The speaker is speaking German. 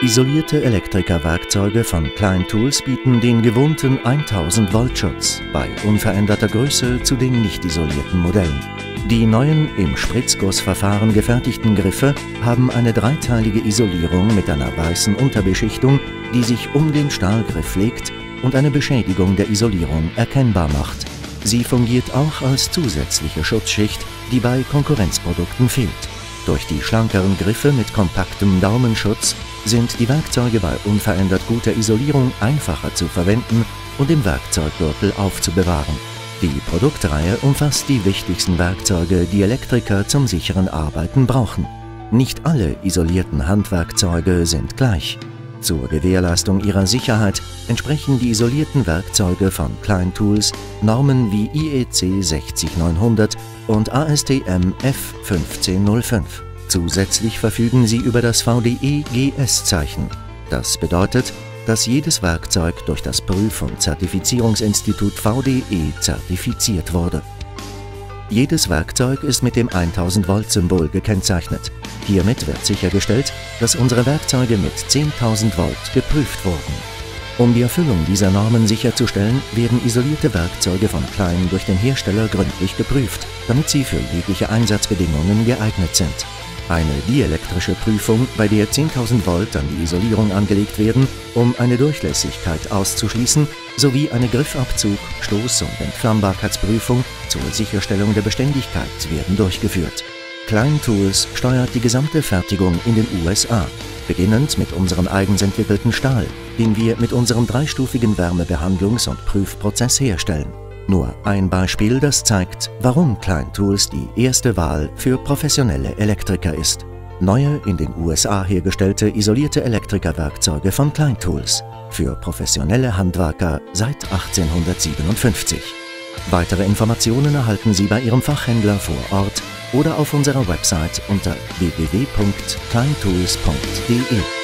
Isolierte Elektrikerwerkzeuge von Klein Tools bieten den gewohnten 1000 Volt Schutz bei unveränderter Größe zu den nicht isolierten Modellen. Die neuen im Spritzgussverfahren gefertigten Griffe haben eine dreiteilige Isolierung mit einer weißen Unterbeschichtung, die sich um den Stahlgriff legt und eine Beschädigung der Isolierung erkennbar macht. Sie fungiert auch als zusätzliche Schutzschicht, die bei Konkurrenzprodukten fehlt. Durch die schlankeren Griffe mit kompaktem Daumenschutz sind die Werkzeuge bei unverändert guter Isolierung einfacher zu verwenden und im Werkzeuggürtel aufzubewahren. Die Produktreihe umfasst die wichtigsten Werkzeuge, die Elektriker zum sicheren Arbeiten brauchen. Nicht alle isolierten Handwerkzeuge sind gleich. Zur Gewährleistung ihrer Sicherheit entsprechen die isolierten Werkzeuge von Klein Tools Normen wie IEC 60900 und ASTM F1505. Zusätzlich verfügen sie über das VDE-GS-Zeichen. Das bedeutet, dass jedes Werkzeug durch das Prüf- und Zertifizierungsinstitut VDE zertifiziert wurde. Jedes Werkzeug ist mit dem 1000 Volt-Symbol gekennzeichnet. Hiermit wird sichergestellt, dass unsere Werkzeuge mit 10.000 Volt geprüft wurden. Um die Erfüllung dieser Normen sicherzustellen, werden isolierte Werkzeuge von Klein durch den Hersteller gründlich geprüft, damit sie für jegliche Einsatzbedingungen geeignet sind. Eine dielektrische Prüfung, bei der 10.000 Volt an die Isolierung angelegt werden, um eine Durchlässigkeit auszuschließen, sowie eine Griffabzug-, Stoß- und Entflammbarkeitsprüfung zur Sicherstellung der Beständigkeit werden durchgeführt. Klein Tools steuert die gesamte Fertigung in den USA, beginnend mit unserem eigens entwickelten Stahl, den wir mit unserem dreistufigen Wärmebehandlungs- und Prüfprozess herstellen. Nur ein Beispiel, das zeigt, warum Klein Tools die erste Wahl für professionelle Elektriker ist. Neue, in den USA hergestellte isolierte Elektrikerwerkzeuge von Klein Tools. Für professionelle Handwerker seit 1857. Weitere Informationen erhalten Sie bei Ihrem Fachhändler vor Ort oder auf unserer Website unter www.kleintools.de.